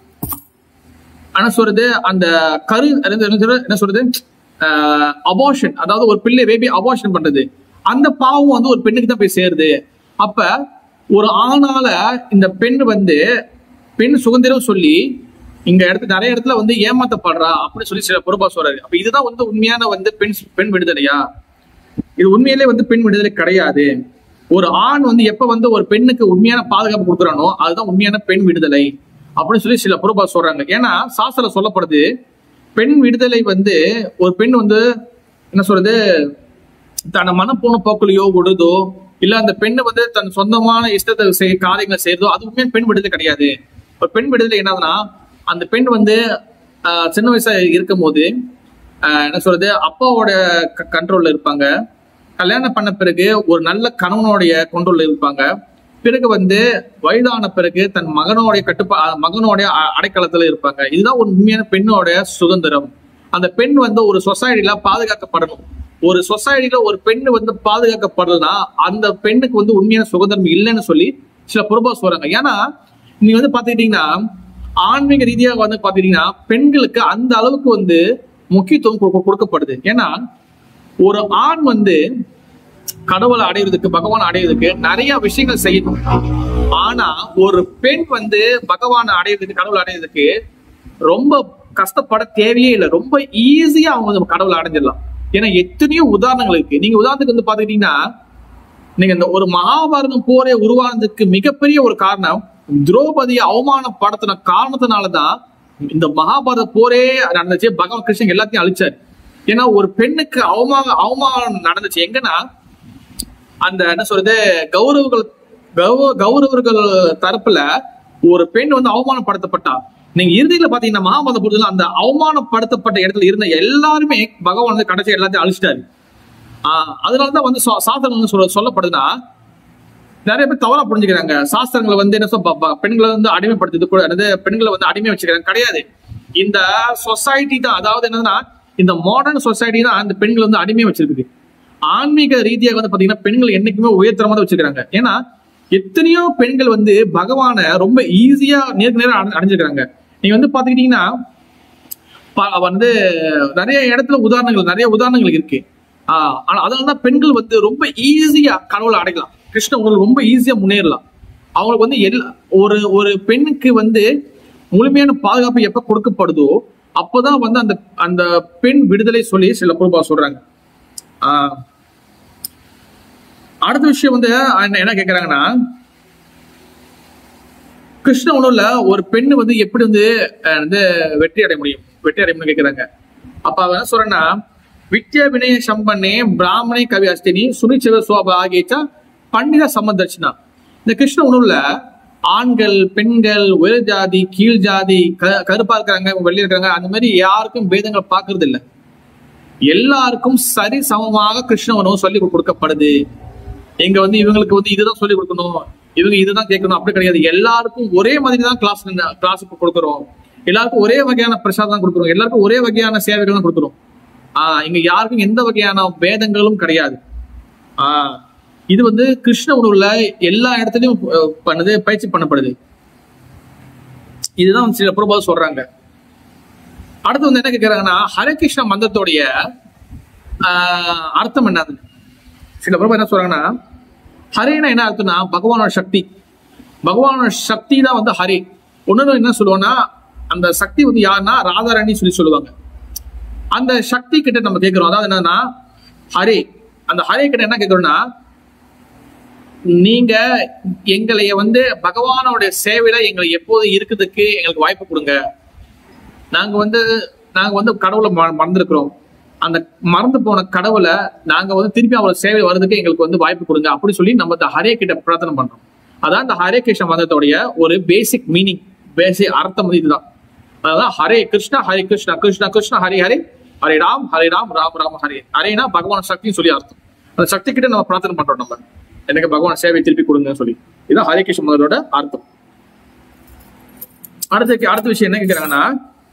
என்ன சொல்றது, அந்த என்ன சொல்றது அபார்ஷன், அதாவது ஒரு பிள்ளை பேபி அபார்ஷன் பண்றது, அந்த பாவம் வந்து ஒரு பெண்ணுக்கு தான் போய் சேருது. அப்ப ஒரு ஆணால இந்த பெண் வந்து பெண் சுதந்திரம் சொல்லி இங்க நிறைய இடத்துல வந்து ஏமாத்தப்படுறா அப்படின்னு சொல்லி சில பொறுப்பா சொல்றாரு. அப்ப இதுதான் வந்து உண்மையான வந்து பெண் விடுதலையா? இது உண்மையிலே வந்து பெண் விடுதலை கிடையாது. ஒரு ஆண் வந்து எப்ப வந்து ஒரு பெண்ணுக்கு உண்மையான பாதுகாப்பு கொடுக்குறானோ அதுதான் உண்மையான பெண் விடுதலை அப்படின்னு சொல்லி சில பொறுப்பா சொல்றாங்க. ஏன்னா சாஸ்திரம் சொல்லப்படுது, பெண் விடுதலை வந்து ஒரு பெண் வந்து என்ன சொல்றது, தன்னை மனப்போன போக்குலையோ விடுதோ, இல்ல அந்த பெண்ணு வந்து தன் சொந்தமான இஷ்டத்தை காரியங்களை செய்யறதோ, அது உண்மையான பெண் விடுதலை கிடையாது. ஒரு பெண் விடுதலை என்னதுன்னா, அந்த பெண் வந்து சின்ன வயசா இருக்கும் போது என்ன சொல்றது அப்பாவோட கண்ட்ரோல்ல இருப்பாங்க, கல்யாணம் பண்ண பிறகு ஒரு நல்ல கணவனுடைய கண்ட்ரோல்ல இருப்பாங்க, பிறகு வந்து வயதான பிறகு தன் மகனோடைய அடைக்கலத்துல இருப்பாங்க. இதுதான் ஒரு உண்மையான பெண்ணோட சுதந்திரம். அந்த பெண் வந்து ஒரு சொசைட்டில பாதுகாக்கப்படணும். ஒரு சொசைட்டில ஒரு பெண்ணு வந்து பாதுகாக்கப்படலன்னா அந்த பெண்ணுக்கு வந்து உண்மையான சுதந்திரம் இல்லைன்னு சொல்லி சில பொறுப்பா சொல்றாங்க. ஏன்னா நீங்க வந்து பாத்துக்கிட்டீங்கன்னா ஆன்மீக ரீதியாக வந்து பாத்துக்கிட்டீங்கன்னா பெண்களுக்கு அந்த அளவுக்கு வந்து முக்கியத்துவம் கொடுக்கப்படுது. ஏன்னா ஒரு ஆண் வந்து கடவுளை அடையிறதுக்கு, பகவான் அடையிறதுக்கு நிறைய விஷயங்கள் செய்யணும். ஆனா ஒரு பெண் வந்து பகவான் அடையிறதுக்கு, கடவுளை அடையிறதுக்கு ரொம்ப கஷ்டப்பட தேவையே இல்லை. ரொம்ப ஈஸியா அவங்க வந்து கடவுளை அடைஞ்சிடலாம். ஏன்னா எத்தனையோ உதாரணங்கள் இருக்கு. நீங்க உதாரணத்துக்கு வந்து பாத்துக்கிட்டீங்கன்னா, நீங்க இந்த ஒரு மகாபாரதம் போரே உருவானதுக்கு மிகப்பெரிய ஒரு காரணம் திரௌபதியை அவமானப்படுத்தின காரணத்தினாலதான் இந்த மகாபாரத போரே நடந்துச்சு. பகவான் கிருஷ்ணன் எல்லாத்தையும் அழிச்சாரு. ஏன்னா ஒரு பெண்ணுக்கு அவமானம் நடந்துச்சு. எங்கன்னா அந்த என்ன சொல்றது கௌரவர்கள் தரப்புல ஒரு பெண் வந்து அவமானப்படுத்தப்பட்டா. நீங்க இறுதியில பாத்தீங்கன்னா மகாபாரத பொறுத்தவரை அந்த அவமானப்படுத்தப்பட்ட இடத்துல இருந்த எல்லாருமே பகவான் வந்து கடைசி எல்லாத்தையும் அழிச்சிட்டாரு. அதனாலதான் வந்து சாஸ்திரம் வந்து சொல்லப்படுதுன்னா, நிறைய பேர் தவறா புரிஞ்சுக்கிறாங்க. சாஸ்திரங்களை வந்து என்ன பெண்களை வந்து அடிமைப்படுத்துறது கூட, பெண்களை வந்து அடிமை வச்சுக்கிறாங்க. கிடையாது. இந்த சொசைட்டி தான், அதாவது என்னன்னா இந்த மாடர்ன் சொசைட்டி தான் அந்த பெண்களை வந்து அடிமை வச்சிருக்குது. ஆன்மீக ரீதியாக வந்து பாத்தீங்கன்னா பெண்கள் என்னைக்குமே உயர்த்தரமா தான் வச்சிருக்காங்க. ஏன்னா எத்தனையோ பெண்கள் வந்து பகவானை ரொம்ப ஈஸியா நேருக்கு நேரம் அடைஞ்சிருக்காங்க. நீங்க வந்து பாத்துக்கிட்டீங்கன்னா வந்து நிறைய இடத்துல நிறைய உதாரணங்கள் இருக்கு. ஆனா அதனாலதான் பெண்கள் வந்து ரொம்ப ஈஸியா கடவுளை அடையலாம், கிருஷ்ண உணர்வு ரொம்ப ஈஸியா முன்னேறலாம். அவங்களுக்கு வந்து ஒரு பெண்ணுக்கு வந்து முழுமையான பாதுகாப்பு எப்ப கொடுக்கப்படுதோ அப்பதான் வந்து அந்த பெண் விடுதலை சொல்லி சில பொறுப்பா சொல்றாங்க. அடுத்த விஷயம் வந்து என்ன கேக்குறாங்கன்னா, கிருஷ்ண உணவுல ஒரு பெண்ணு வந்து எப்படி வந்து வெற்றி அடைய முடியும்னு கேக்குறாங்க. அப்ப அவன் என்ன சொல்றேன்னா, வித்யா வினய சம்பன்னே பிராமணே கவி அஸ்தினி சுனிச்சவ சோபா ஆகியச்சா பண்டித சமதர்ஷனா. இந்த கிருஷ்ண உணவுல ஆண்கள், பெண்கள், உயர் ஜாதி, கீழ் ஜாதி, கருப்பா இருக்கிறாங்க, வெள்ளி இருக்கிறாங்க, அந்த மாதிரி யாருக்கும் பேதங்கள் பாக்குறது இல்லை. எல்லாருக்கும் சரி சமமாக கிருஷ்ண உணவு சொல்லி கொடுக்கப்படுது. எங்க வந்து இவங்களுக்கு வந்து இதுதான் சொல்லி கொடுக்கணும், இவங்க இதுதான் கேட்கணும் அப்படி கிடையாது. எல்லாருக்கும் ஒரே மாதிரி தான் கிளாஸுக்கு கொடுக்குறோம். எல்லாருக்கும் ஒரே வகையான பிரசாதம் தான் கொடுக்குறோம். எல்லாருக்கும் ஒரே வகையான சேவைகள் தான் கொடுக்குறோம். இங்க யாருக்கும் எந்த வகையான பேதங்களும் கிடையாது. இது வந்து கிருஷ்ண உணவுல எல்லா இடத்துலயும் பயிற்சி பண்ணப்படுது. இதுதான் சில பிரபுபாதர் சொல்றாங்க. அடுத்து வந்து என்ன கேட்கிறாங்கன்னா, ஹரே கிருஷ்ண மந்திரத்தோடைய அர்த்தம் என்னது? சில பிரபுபாதர் என்ன சொல்றாங்கன்னா, ஹரேனா என்ன அர்த்தம்னா பகவானோட சக்தி. பகவானோட சக்தி தான் வந்து ஹரே. ஒன்னு என்ன சொல்லுவோம்னா, அந்த சக்தி வந்து யாருன்னா ராதாராணி சொல்லுவாங்க. அந்த சக்தி கிட்ட நம்ம கேட்கிறோம். அதாவது என்னன்னா ஹரே. அந்த ஹரே கிட்ட என்ன கேட்கிறோம்னா, நீங்க எங்களைய வந்து பகவானோட சேவையில எங்களை எப்போது இருக்குதுக்கு எங்களுக்கு வாய்ப்பு கொடுங்க. நாங்க வந்து கடவுளை மறந்துருக்கிறோம். அந்த மறந்து போன கடவுளை நாங்க வந்து திருப்பி அவரோட சேவை வர்றதுக்கு எங்களுக்கு வந்து வாய்ப்பு கொடுங்க அப்படி சொல்லி நம்ம இந்த ஹரே கிட்ட பிரார்த்தனை பண்றோம். அதான் இந்த ஹரே கிருஷ்ண மந்திரத்தோடைய ஒரு பேசிக் மீனிங், பேசிக் அர்த்தம் வந்து இதுதான். அதாவது ஹரே கிருஷ்ணா கிருஷ்ணா கிருஷ்ணா ஹரே ஹரே, ஹரே ராம் ராம் ராம் ஹரே. ஹரேனா பகவான் சக்தின்னு சொல்லி அர்த்தம். அந்த சக்தி கிட்ட நம்ம பிரார்த்தனை பண்றோம், நம்ம எனக்கு பகவான் சேவை திருப்பி கொடுங்கன்னு சொல்லி. இதுதான் ஹரே கிருஷ்ண மந்திரோட அர்த்தம். அடுத்த விஷயம் என்ன கேட்கிறாங்கன்னா,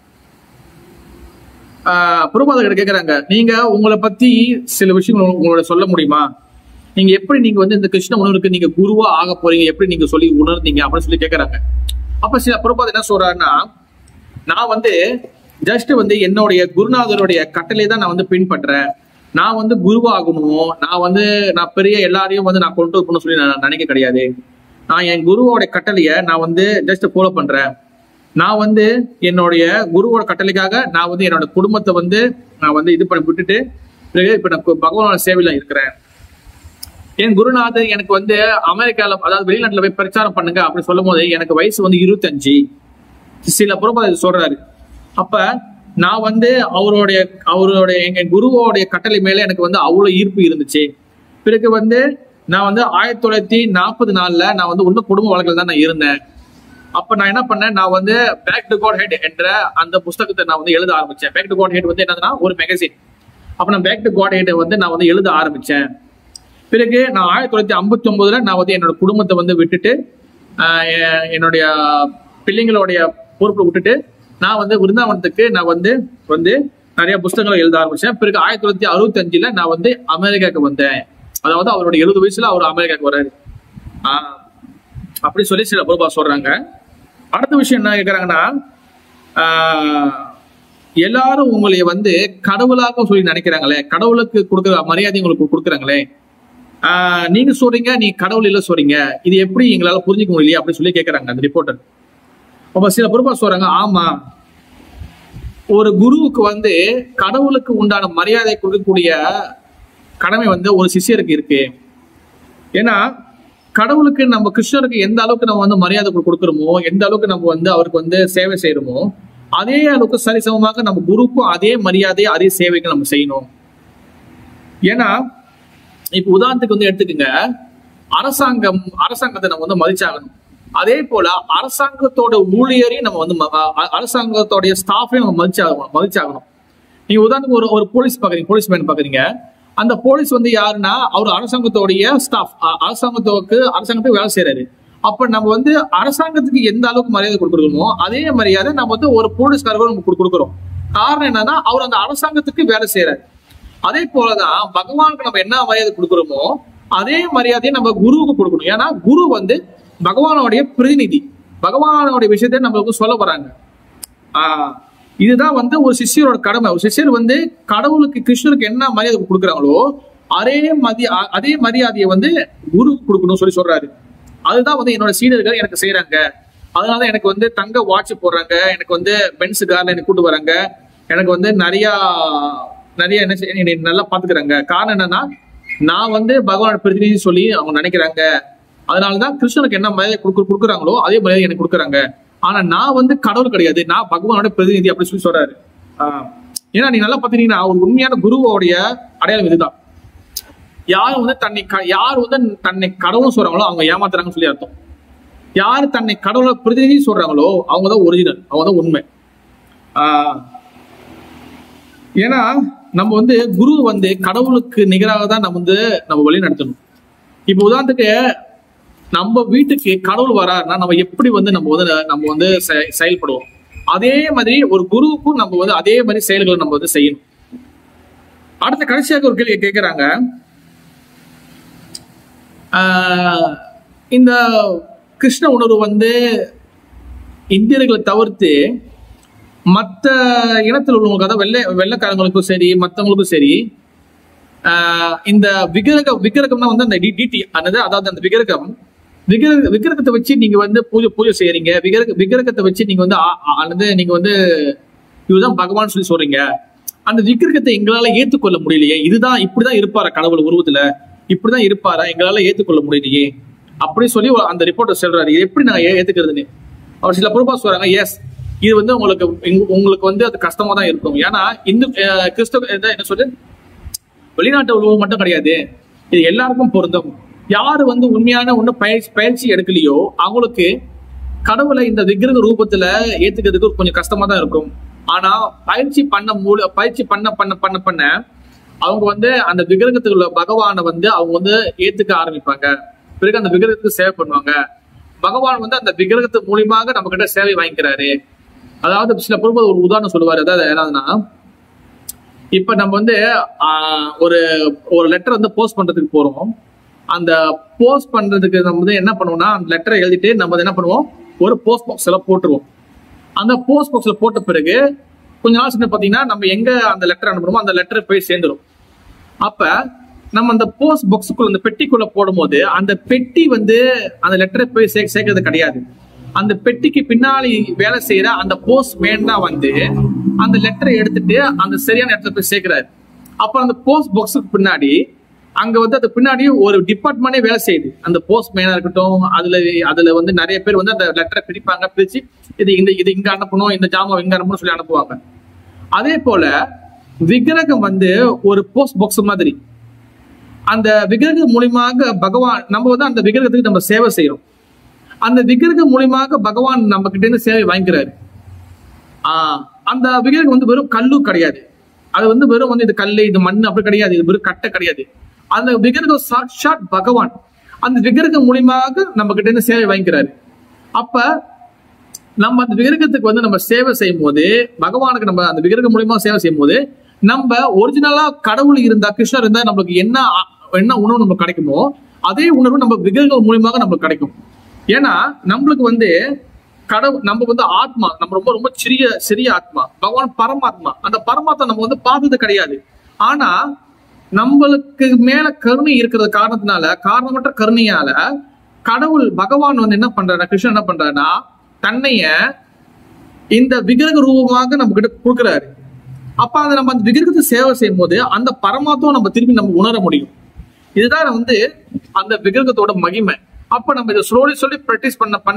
பிரபுபாதர் கேட்கிறாங்க, நீங்க உங்களை பத்தி சில விஷயங்கள் உங்களோட சொல்ல முடியுமா? நீங்க எப்படி நீங்க வந்து இந்த கிருஷ்ண உணர்வுக்கு நீங்க குருவா ஆக போறீங்க, எப்படி நீங்க சொல்லி உணர்ந்தீங்க அப்படின்னு சொல்லி கேட்கறாங்க. அப்ப சில பிரபுபாதர் என்ன சொல்றாருன்னா, நான் வந்து ஜஸ்ட் வந்து என்னுடைய குருநாதருடைய கட்டளை தான் நான் வந்து பின்பற்றேன். நான் வந்து குருவாகணும், நான் பெரிய எல்லாரையும் வந்து நான் கொண்டு வரணும்னு சொல்லி நான் நினைக்க கிடையாது. நான் என் குருவோட கட்டளையை நான் வந்து ஜஸ்ட் ஃபாலோ பண்றேன். நான் வந்து என்னுடைய குருவோட கட்டளைக்காக நான் வந்து என்னோட குடும்பத்தை வந்து நான் வந்து இது பண்ணி விட்டுட்டு இப்ப நான் பகவானோட சேவையில இருக்கிறேன். என் குருநாதர் எனக்கு வந்து அமெரிக்கால, அதாவது வெளிநாட்டுல போய் பிரச்சாரம் பண்ணுங்க அப்படின்னு சொல்லும் போது எனக்கு வயசு வந்து 25. சில பிரபுபாதர் சொல்றாரு. அப்ப நான் வந்து அவருடைய எங்க குருவோடைய கட்டளை மேல எனக்கு வந்து அவ்வளவு ஈர்ப்பு இருந்துச்சு. பிறகு வந்து நான் வந்து 1944 நான் வந்து இன்னும் குடும்ப வழக்கில் தான் நான் இருந்தேன். அப்ப நான் என்ன பண்ணேன், நான் வந்து பேக் டு காட் ஹெட் என்ற அந்த புஸ்தகத்தை நான் வந்து எழுத ஆரம்பிச்சேன். பேக் டு காட் ஹெட் வந்து என்னதுன்னா ஒரு மேகசின். அப்ப நான் பேக் டு காட் ஹெட் வந்து நான் வந்து எழுத ஆரம்பிச்சேன். பிறகு நான் 1959 நான் வந்து என்னோட குடும்பத்தை வந்து விட்டுட்டு என்னுடைய பிள்ளைங்களுடைய பொறுப்பை விட்டுட்டு நான் வந்து விருந்தாவனத்துக்கு நான் வந்து நிறைய புஸ்தகங்களை எழுத ஆரம்பிச்சேன். பிறகு 1965 நான் வந்து அமெரிக்காவுக்கு வந்தேன். அதாவது அவருடைய 70 வயசுல அவர் அமெரிக்காவுக்கு வர்றாரு. அப்படி சொல்லி சில பிரபுபாதர் சொல்றாங்க. அடுத்த விஷயம் என்ன கேட்கறாங்கன்னா, எல்லாரும் உங்களைய வந்து கடவுளாக சொல்லி நினைக்கிறாங்களே, கடவுளுக்கு கொடுக்குற மரியாதை உங்களுக்கு கொடுக்குறாங்களே, நீங்க சொல்றீங்க நீ கடவுள் இல்ல சொல்றீங்க, இது எப்படி எங்களால புரிஞ்சுக்க முடியலையே அப்படின்னு சொல்லி கேட்கறாங்க அந்த ரிப்போர்ட்டர். அப்ப சில பிரபுபாதர் சொல்றாங்க, ஆமா, ஒரு குருவுக்கு வந்து கடவுளுக்கு உண்டான மரியாதை கொடுக்கக்கூடிய கடமை வந்து ஒரு சிஷ்யருக்கு இருக்கு. ஏன்னா கடவுளுக்கு நம்ம கிருஷ்ணருக்கு எந்த அளவுக்கு நம்ம வந்து மரியாதை கொடுக்குறோமோ, எந்த அளவுக்கு நம்ம வந்து அவருக்கு வந்து சேவை செய்யறோமோ, அதே அளவுக்கு சரிசமமாக நம்ம குருவுக்கும் அதே மரியாதை அதே சேவைக்கு நம்ம செய்யணும். ஏன்னா இப்ப உதாரணத்துக்கு வந்து எடுத்துக்கங்க, அரசாங்கத்தை நம்ம வந்து மதிச்சாகணும். அதே போல அரசாங்கத்தோட ஊழியரையும் நம்ம வந்து அரசாங்கத்தோடைய ஸ்டாஃபையும் நம்ம மதிச்சாகணும். நீங்க உதாரணத்துக்கு ஒரு போலீஸ்மேன் பாக்குறீங்க. அந்த போலீஸ் வந்து யாருன்னா அவர் அரசாங்கத்தோடைய ஸ்டாஃப், அரசாங்கத்துக்கு வேலை செய்யறாரு. அப்ப நம்ம வந்து அரசாங்கத்துக்கு எந்த அளவுக்கு மரியாதை கொடுக்குறோமோ அதே மரியாதை நம்ம வந்து ஒரு போலீஸ்காரர்களும் நம்ம கொடுக்குறோம். காரணம் என்னன்னா அவர் அந்த அரசாங்கத்துக்கு வேலை செய்யறாரு. அதே போலதான் பகவானுக்கு நம்ம என்ன மரியாதை கொடுக்குறோமோ அதே மரியாதையை நம்ம குருவுக்கு கொடுக்கணும். ஏன்னா குரு வந்து பகவானோடைய பிரதிநிதி, பகவானோடைய விஷயத்த நம்மளுக்கு சொல்ல போறாங்க. இதுதான் வந்து ஒரு சிஷ்யரோட கடமை. ஒரு சிஷ்யர் வந்து கடவுளுக்கு கிருஷ்ணருக்கு என்ன மரியாதை கொடுக்குறாங்களோ அதே மரியாதையை வந்து குரு கொடுக்கணும்னு சொல்லி சொல்றாரு. அதுதான் வந்து என்னோட சீடர்கள் எனக்கு செய்யறாங்க. அதனால எனக்கு வந்து தங்க வாட்ச் போடுறாங்க, எனக்கு வந்து பென்ஸ் கார்ல எனக்கு கூட்டு வராங்க, எனக்கு வந்து நிறைய என்ன நல்லா பாத்துக்கிறாங்க. காரணம் என்னன்னா நான் வந்து பகவானோட பிரதிநிதி சொல்லி அவங்க நினைக்கிறாங்க. அதனாலதான் கிருஷ்ணனுக்கு என்ன மரியாதை கொடுக்குறாங்களோ அதே மரியாதை எனக்கு கொடுக்குறாங்க. ஆனா நான் வந்து கடவுள் கிடையாது, நான் பகவானோட பிரதிநிதி அப்படி சொல்லி சொல்றாரு. ஏன்னா நீ நல்லா பாத்தீங்கன்னா ஒரு உண்மையான குருவோடைய அடையாளம் இதுதான். யார் வந்து தன்னை கடவுள் சொல்றாங்களோ அவங்க ஏமாத்துறாங்கன்னு சொல்லி அர்த்தம். யாரு தன்னை கடவுளை பிரதிநிதி சொல்றாங்களோ அவங்கதான் ஒரிஜினல், அவங்கதான் உண்மை. ஏன்னா நம்ம வந்து குரு வந்து கடவுளுக்கு நிகராக தான் நம்ம வழி நடத்தணும். இப்ப உதாரணத்துக்கு நம்ம வீட்டுக்கு கடவுள் வராருன்னா நம்ம எப்படி வந்து நம்ம வந்து செயல்படுவோம். அதே மாதிரி ஒரு குருவுக்கும் நம்ம வந்து அதே மாதிரி செயல்களை நம்ம வந்து செய்யணும். அடுத்த கடைசியாக ஒரு கேள்வி கேட்கிறாங்க. இந்த கிருஷ்ண உணர்வு வந்து இந்தியர்களை தவிர்த்து மற்ற இனத்தில் உள்ளவங்களுக்கு, அதாவது வெள்ளைக்காரங்களுக்கும் சரி மற்றவங்களுக்கும் சரி, இந்த விக்கிரகம்னா வந்து அந்த டிடி அதாவது அந்த விக்கிரகத்தை வச்சு நீங்க வந்து பூஜை செய்யறீங்க. விக்கிரகத்தை வச்சு நீங்க வந்து நீங்க வந்து இதுதான் பகவான் சொல்லி சொல்றீங்க. அந்த விக்கிரகத்தை எங்களால ஏற்றுக்கொள்ள முடியலையே. இப்படிதான் இருப்பாரா கடவுள் உருவத்துல, இப்படிதான் இருப்பாரா, எங்களால ஏற்றுக்கொள்ள முடியலையே அப்படின்னு சொல்லி அந்த ரிப்போர்ட்டர் சொல்றாரு. இது எப்படி நான் ஏத்துக்கிறதுன்னு அவர் சில பொறுப்பா சொல்றாங்க. எஸ், இது வந்து உங்களுக்கு வந்து அது கஷ்டமா தான் இருக்கும். ஏன்னா கிறிஸ்தவ என்ன சொல்லு, வெளிநாட்டு உலகம் மட்டும் கிடையாது, இது எல்லாருக்கும் பொருந்தும். யாரு வந்து உண்மையான பயிற்சி எடுக்கலையோ அவங்களுக்கு கடவுளை இந்த விக்கிரக ரூபத்துல ஏத்துக்கிறதுக்கு கொஞ்சம் கஷ்டமா தான் இருக்கும். ஆனா பயிற்சி பண்ண அவங்க வந்து அந்த விக்கிரகத்துக்குள்ள பகவானை வந்து அவங்க வந்து ஏத்துக்க ஆரம்பிப்பாங்க. பிறகு அந்த விக்கிரகத்துக்கு சேவை பண்ணுவாங்க. பகவான் வந்து அந்த விக்கிரகத்து மூலியமாக நம்ம கிட்ட சேவை வாங்கிக்கிறாரு. அதாவது சில பொறுப்பு ஒரு உதாரணம் சொல்லுவாரு. அதாவது என்னதுன்னா, இப்ப நம்ம வந்து ஒரு லெட்டர் வந்து போஸ்ட் பண்றதுக்கு போறோம். அந்த போஸ்ட் பண்றதுக்கு நம்ம வந்து என்ன பண்ணுவோம்னா, அந்த லெட்டரை எழுதிட்டு நம்ம என்ன பண்ணுவோம், ஒரு போஸ்ட் பாக்ஸ்ல போட்டுருவோம். அந்த போஸ்ட் பாக்ஸ்ல போட்ட பிறகு கொஞ்ச நாள் சின்ன பாத்தீங்கன்னா நம்ம எங்க அந்த லெட்டர் அனுப்புறோமோ அந்த லெட்டர் போய் சேர்ந்துடும். அப்ப நம்ம அந்த போஸ்ட் பாக்ஸுக்குள்ள அந்த பெட்டிக்குள்ள போடும் போது அந்த பெட்டி வந்து அந்த லெட்டரை போய் சேர்க்கறது கிடையாது. அந்த பெட்டிக்கு பின்னாடி வேலை செய்யற அந்த போஸ்ட் மேன் தான் வந்து அந்த லெட்டரை எடுத்துட்டு அந்த சரியான இடத்துல போய் சேர்க்கிறாரு. அப்ப அந்த போஸ்ட் பாக்ஸுக்கு பின்னாடி அங்க வந்து அது பின்னாடி ஒரு டிபார்ட்மெண்டே வேலை செய்யுது. அந்த போஸ்ட் மேனா இருக்கட்டும், அதுல வந்து நிறைய பேர் வந்து அந்த லெட்டரை பிரிச்சு இது இங்க அனுப்பணும், இந்த ஜாமான் இங்க அனுப்பணும் சொல்லி அனுப்புவாங்க. அதே போல விக்கிரகம் வந்து ஒரு போஸ்ட் பாக்ஸ் மாதிரி. அந்த விக்கிரகம் மூலியமாக பகவான் நம்ம வந்து அந்த விக்கிரகத்துக்கு நம்ம சேவை செய்யறோம். அந்த விக்கிரகம் மூலியமாக பகவான் நம்ம கிட்ட இருந்து சேவை வாங்கிக்கிறாரு. அந்த விக்கிரகம் வந்து வெறும் கல்லு கிடையாது. அது வந்து வெறும் வந்து இது கல்லு இது மண் அப்படி கிடையாது, இது வெறும் கட்டை கிடையாது. அந்த விக்கிரகம் சாட்சாத் பகவான் அந்த விக்கிரகம் மூலியமாக நம்ம கிட்ட இருந்து சேவை வாங்கிக்கிறாரு. அப்ப நம்ம அந்த விக்கிரகத்துக்கு வந்து நம்ம சேவை செய்யும் போது, பகவானுக்கு நம்ம அந்த விக்கிரகம் மூலியமா சேவை செய்யும் போது, நம்ம ஒரிஜினலா கடவுள் இருந்தா, கிருஷ்ணர் இருந்தா நம்மளுக்கு என்ன உணர்வு நம்மளுக்கு கிடைக்குமோ அதே உணர்வு நம்ம விக்கிரகம் மூலியமாக நம்மளுக்கு கிடைக்கும். ஏன்னா நம்மளுக்கு வந்து கடவுள் நம்ம வந்து ஆத்மா, நம்ம ரொம்ப ரொம்ப சிறிய ஆத்மா. பகவான் பரமாத்மா. அந்த பரமாத்மா நம்ம வந்து பார்த்தது கிடையாது. ஆனா நம்மளுக்கு மேல கருணை இருக்கிற காரணமற்ற கருணையால கடவுள் பகவான் வந்து என்ன பண்றாரு, கிருஷ்ணன் என்ன பண்றாருன்னா தன்னைய இந்த விக்கிரக ரூபமாக நம்ம கிட்ட கொடுக்குறாரு. அப்ப அதை நம்ம அந்த விக்கிரகத்தை சேவை செய்யும் போது அந்த பரமாத்மா நம்ம திருப்பி நம்ம உணர முடியும். இதுதான் வந்து அந்த விக்கிரகத்தோட மகிமை. அப்ப நம்ம இதை சொல்லி பிராக்டிஸ்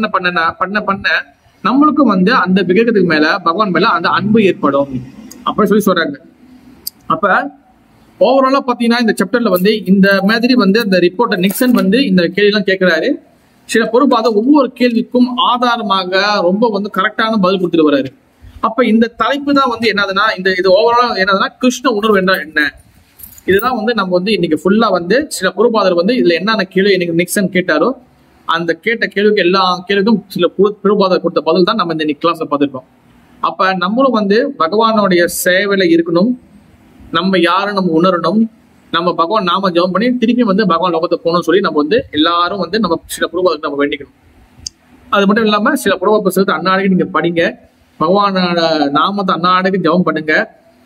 பண்ண நம்மளுக்கும் வந்து அந்த விக்கிரகத்துக்கு மேல பகவான் மேல அந்த அன்பு ஏற்படும் அப்படி சொல்றாங்க. அப்ப ஓவராலா பாத்தீங்கன்னா இந்த சாப்டர்ல வந்து இந்த மாதிரி வந்து அந்த ரிப்போர்ட்டர் நிக்சன் வந்து இந்த கேள்வி எல்லாம் கேட்கிறாரு. சில பொறுப்பாக ஒவ்வொரு கேள்விக்கும் ஆதாரமாக ரொம்ப வந்து கரெக்டான பதில் கொடுத்துட்டு வர்றாரு. அப்ப இந்த தலைப்பு தான் வந்து என்னதுன்னா, இது ஓவராலா என்னதுன்னா கிருஷ்ண உணர்வு என்றால் என்ன, இதுதான் வந்து நம்ம வந்து இன்னைக்கு ஃபுல்லா வந்து சில பொறுப்பாளர் வந்து இதுல என்னென்ன கேள்வி இன்னைக்கு நிக்சன் கேட்டாரோ அந்த கேட்ட கேள்விக்கு எல்லா கேள்விக்கும் சில பொறுப்பாளர் கொடுத்த பதில் தான் நம்ம இந்த இன்னைக்கு கிளாஸ்ல பார்த்துருக்கோம். அப்ப நம்மளும் வந்து பகவானுடைய சேவையில இருக்கணும். நம்ம யாரும் நம்ம உணரணும். நம்ம பகவான் நாம ஜெபம் பண்ணி திருப்பி வந்து பகவான் லோகத்தை போகணும்னு சொல்லி நம்ம வந்து எல்லாரும் வந்து நம்ம சில பொறுப்பாளருக்கு நம்ம வேண்டிக்கணும். அது மட்டும் இல்லாம சில பொறுப்பாளர் புத்தகத்தை அன்னாடைக்கு நீங்க படிங்க. பகவானோட நாமத்தை அன்னாடைக்கு ஜெபம் பண்ணுங்க.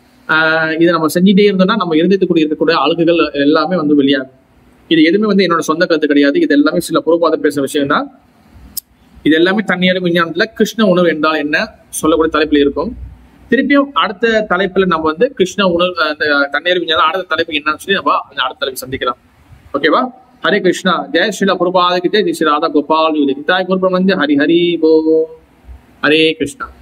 இதை நம்ம செஞ்சுட்டே இருந்தோம்னா நம்ம இருந்ததுக்குள்ள இருக்கக்கூடிய அழுகுகள் எல்லாமே வந்து வெளியாகும். இது எதுவுமே வந்து என்னோட சொந்த கருத்து கிடையாது. இது எல்லாமே சில பொறுப்பாளர் பேசுற விஷயம் தான். இது எல்லாமே தன்னியலும் விஞ்ஞானத்துல கிருஷ்ண உணர்வு என்றால் என்ன சொல்லக்கூடிய தலைப்புல இருக்கும். திருப்பியும் அடுத்த தலைப்புல நம்ம வந்து கிருஷ்ண உணர்வு தண்ணீர் விஞ்ஞானம் அடுத்த தலைப்பு என்னன்னு சொல்லி நம்ம அடுத்த தலைப்பு சந்திக்கலாம். ஓகேவா? ஹரே கிருஷ்ணா. ஜெய் ஸ்ரீல பிரபுபாத கி ஜெய். ஸ்ரீ ராதா கோபால் தாய் குரு பிரபஞ்ச. ஹரி ஹரி போ. ஹரே கிருஷ்ணா.